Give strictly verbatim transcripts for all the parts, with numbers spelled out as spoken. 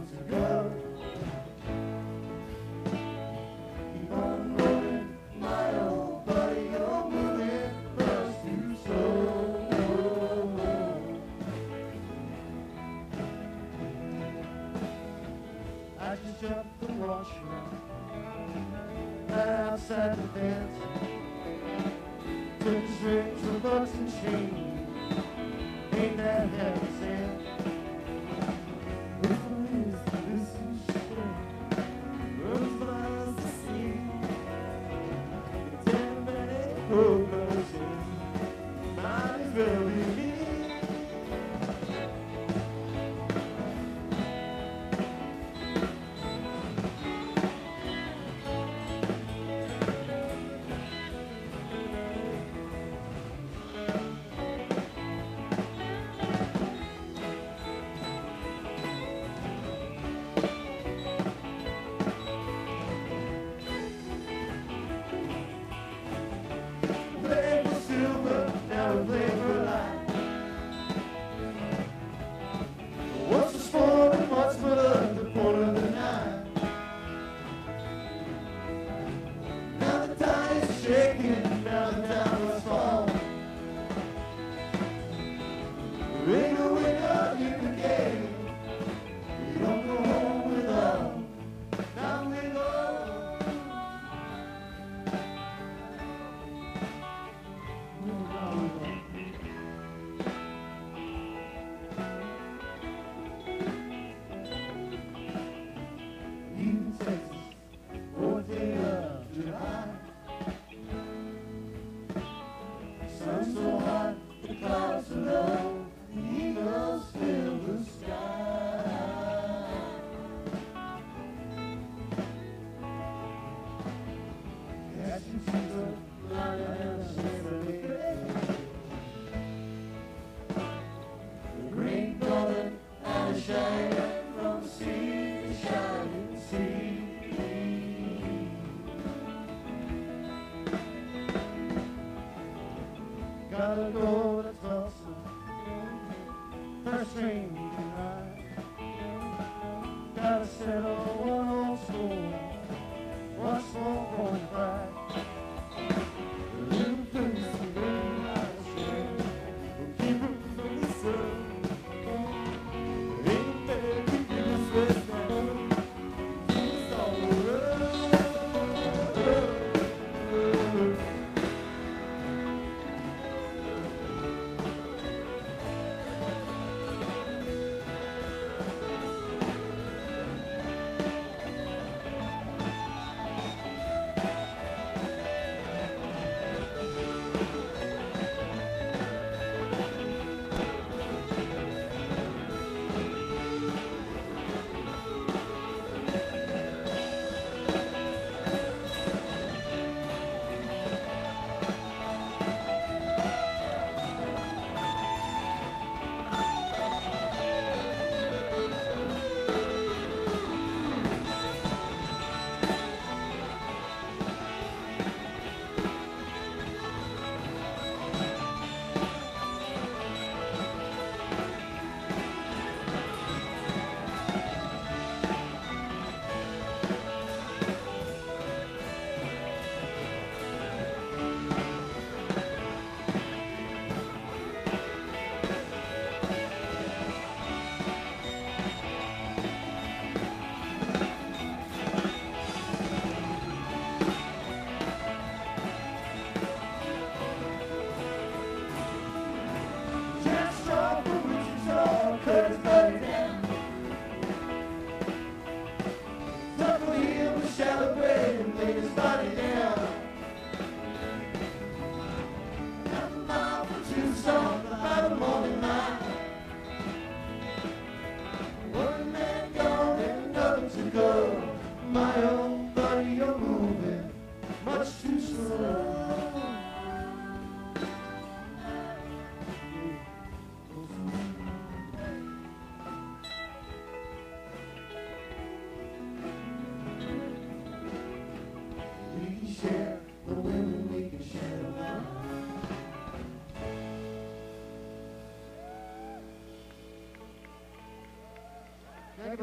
months ago. Keep on moving, my old buddy, you're moving much too slow. I just jumped the washroom outside the fence, took the strings from bucks and chains. Ain't that heaven sent? This is, this is shit. Rose flies to see. It's everybody focusing. Might as well be me. Gotta go to Tulsa, first train you can ride. Gotta settle one old score, one small point pride. The little place to learn how to share will keep it from the sun. Ain't there to give us rest now, it's all around.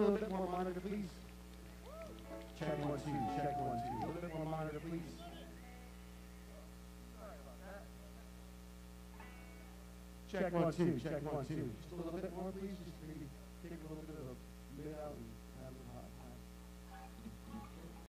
a little bit more monitor, please. Check one, two, check one, two. A little bit more monitor, please. Check one, two, check one, two. Just a little bit more, please. Just maybe take a little bit of a bit out and